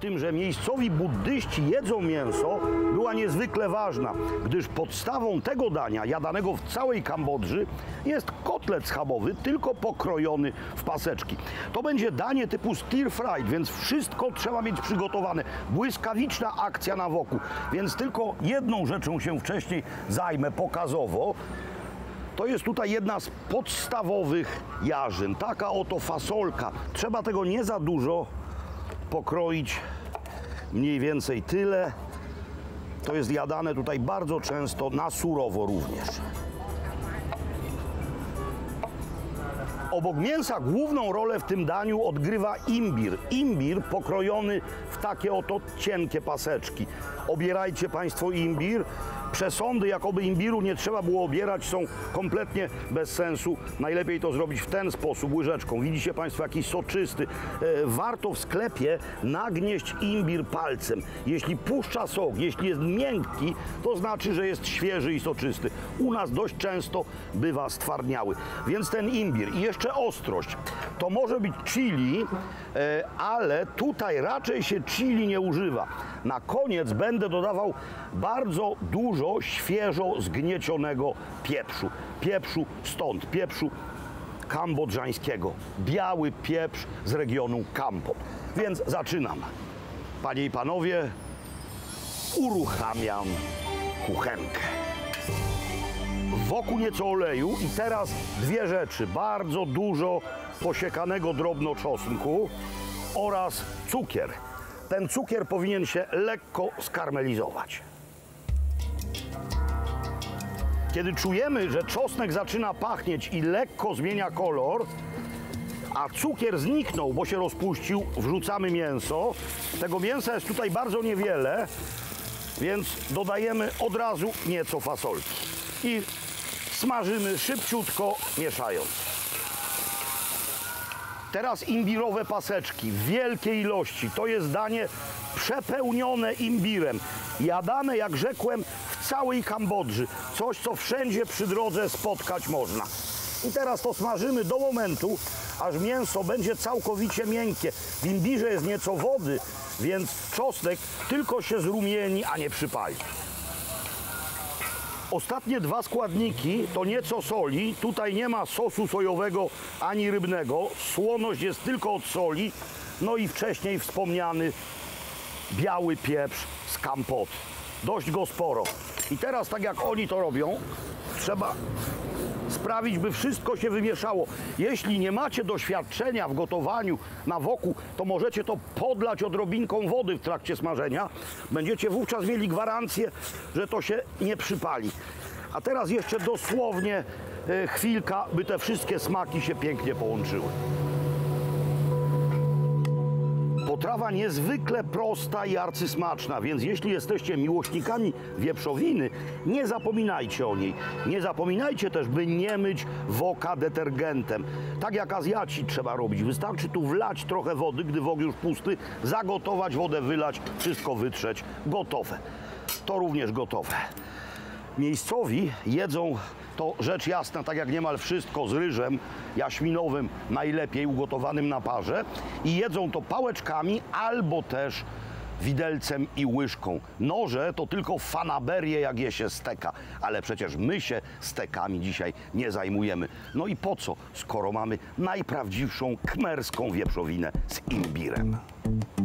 tym, że miejscowi buddyści jedzą mięso, była niezwykle ważna, gdyż podstawą tego dania, jadanego w całej Kambodży, jest kotlet schabowy, tylko pokrojony w paseczki. To będzie danie typu stir fried, więc wszystko trzeba mieć przygotowane. Błyskawiczna akcja na wokół, więc tylko jedną rzeczą się wcześniej zajmę pokazowo. To jest tutaj jedna z podstawowych jarzyn, taka oto fasolka. Trzeba tego nie za dużo pokroić, mniej więcej tyle. To jest jadane tutaj bardzo często na surowo również. Obok mięsa główną rolę w tym daniu odgrywa imbir. Imbir pokrojony w takie oto cienkie paseczki. Obierajcie Państwo imbir. Przesądy, jakoby imbiru nie trzeba było obierać, są kompletnie bez sensu. Najlepiej to zrobić w ten sposób, łyżeczką. Widzicie Państwo, jaki soczysty. Warto w sklepie nagnieść imbir palcem. Jeśli puszcza sok, jeśli jest miękki, to znaczy, że jest świeży i soczysty. U nas dość często bywa stwardniały. Więc ten imbir i jeszcze ostrość. To może być chili, ale tutaj raczej się chili nie używa. Na koniec będę dodawał bardzo dużo świeżo zgniecionego pieprzu. Pieprzu stąd, pieprzu kambodżańskiego. Biały pieprz z regionu Kampot. Więc zaczynam. Panie i panowie, uruchamiam kuchenkę. Wokół nieco oleju i teraz dwie rzeczy. Bardzo dużo posiekanego drobno czosnku oraz cukier. Ten cukier powinien się lekko skarmelizować. Kiedy czujemy, że czosnek zaczyna pachnieć i lekko zmienia kolor, a cukier zniknął, bo się rozpuścił, wrzucamy mięso. Tego mięsa jest tutaj bardzo niewiele, więc dodajemy od razu nieco fasolki. I smażymy szybciutko, mieszając. Teraz imbirowe paseczki w wielkiej ilości. To jest danie przepełnione imbirem. Jadane, jak rzekłem, w całej Kambodży. Coś, co wszędzie przy drodze spotkać można. I teraz to smażymy do momentu, aż mięso będzie całkowicie miękkie. W imbirze jest nieco wody, więc czosnek tylko się zrumieni, a nie przypali. Ostatnie dwa składniki to nieco soli. Tutaj nie ma sosu sojowego ani rybnego. Słoność jest tylko od soli. No i wcześniej wspomniany biały pieprz z Kampot. Dość go sporo. I teraz, tak jak oni to robią, trzeba sprawić, by wszystko się wymieszało. Jeśli nie macie doświadczenia w gotowaniu na wokół, to możecie to podlać odrobinką wody w trakcie smażenia. Będziecie wówczas mieli gwarancję, że to się nie przypali. A teraz jeszcze dosłownie chwilka, by te wszystkie smaki się pięknie połączyły. Potrawa niezwykle prosta i arcysmaczna, więc jeśli jesteście miłośnikami wieprzowiny, nie zapominajcie o niej. Nie zapominajcie też, by nie myć woka detergentem. Tak jak Azjaci trzeba robić. Wystarczy tu wlać trochę wody, gdy wok już pusty, zagotować, wodę wylać, wszystko wytrzeć. Gotowe. To również gotowe. Miejscowi jedzą to rzecz jasna, tak jak niemal wszystko, z ryżem jaśminowym, najlepiej ugotowanym na parze, i jedzą to pałeczkami albo też widelcem i łyżką. Noże to tylko fanaberie, jak je się steka, ale przecież my się stekami dzisiaj nie zajmujemy. No i po co, skoro mamy najprawdziwszą kmerską wieprzowinę z imbirem?